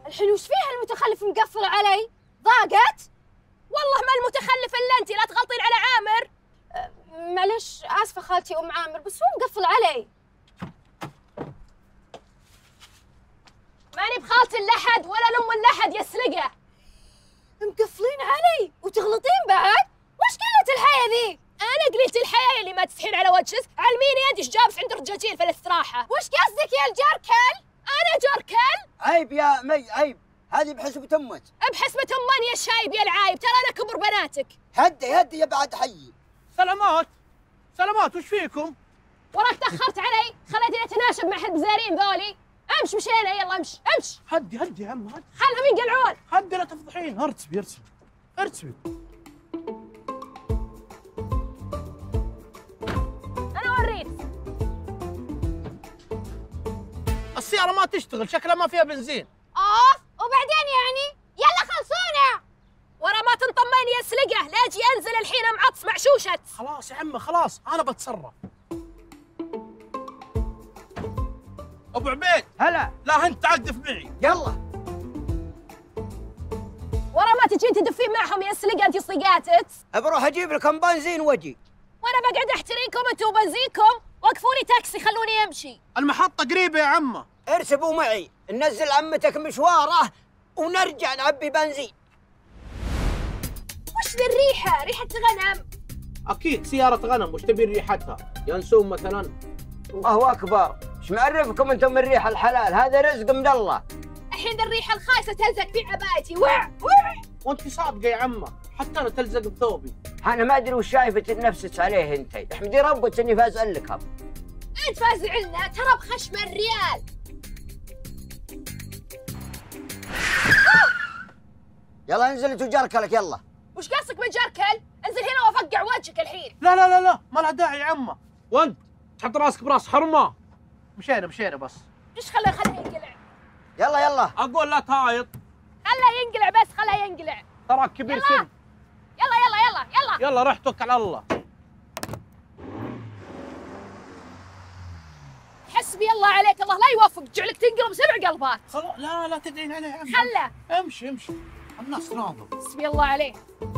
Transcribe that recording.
الحين وش فيها المتخلف مقفل علي؟ ضاقت؟ والله ما المتخلف الا انت، لا تغلطين على عامر. معلش اسفه خالتي ام عامر، بس هو مقفل علي. ماني بخالتي الاحد ولا لام الاحد يا سلقه. مقفلين علي وتغلطين بعد؟ وش قلة الحياة ذي؟ أنا قليلة الحياة اللي ما تستحين على وجهك، علميني أنت إيش جابس عند الرجاجيل في الاستراحة؟ وش قصدك يا الجركل؟ أنا جركل؟ عيب يا مي عيب، هذه بحسبة أمك. بحسبة أمان يا شايب يا العايب، ترى أنا كبر بناتك. هدي يا بعد حيي. سلامات وش فيكم؟ وراك تأخرت علي، خليتني أتناشب مع هالبزارين ذولي. امش مشينا، يلا امش امش. هدي يا عم، خلهم ينقلعون. هدي لا تفضحين. ارتبي. انا اوريك. السيارة ما تشتغل، شكلها ما فيها بنزين. اوف، وبعدين يعني؟ يلا خلصونا. ورا ما تنطمين يا سلقه، لا اجي انزل الحين معطس معشوشة. خلاص يا عمي خلاص، انا بتصرف. ابو عبيد. هلا. لا انت تعقف معي. يلا. ورا ما تجين تدفين معهم يا سلقه انت صيقاتك. بروح اجيب لكم بنزين واجي. وانا بقعد احتريكم انتم وبنزينكم. وقفوني تاكسي خلوني امشي. المحطة قريبة يا عمه. ارسبوا معي، ننزل عمتك مشواره ونرجع نعبي بنزين. وش ذي الريحة؟ ريحة غنم. اكيد سيارة غنم، وش تبين ريحتها؟ ينسون مثلا. الله اكبر، ايش معرفكم انتم من ريح الحلال؟ هذا رزق من الله. الحين الريحة الخايسة تلزق في عبايتي. وع. وانت صادقة يا عمه، حتى انا تلزق بثوبي. انا ما ادري وش شايفة نفسك عليه انت، احمدي ربك اني فاز لكم. انت فازع لنا ترى بخشم الريال. يلا انزل انت وجركلك يلا. وش قصدك بجركل؟ انزل هنا وافقع وجهك الحين. لا ما لها داعي يا عمه. وانت تحط راسك براس حرمه. مشينا بس. ايش خليه ينقلع؟ يلا اقول لا تهايط. خليه ينقلع بس، خليه ينقلع. تراك كبير سن. يلا يلا رح توكل على الله. حسبي الله عليك، الله لا يوفق، جعلك تنقلب 7 قلبات. خلاص لا تدعين عليه يا عم. خله. امشي الناس راضوا. حسبي الله عليه.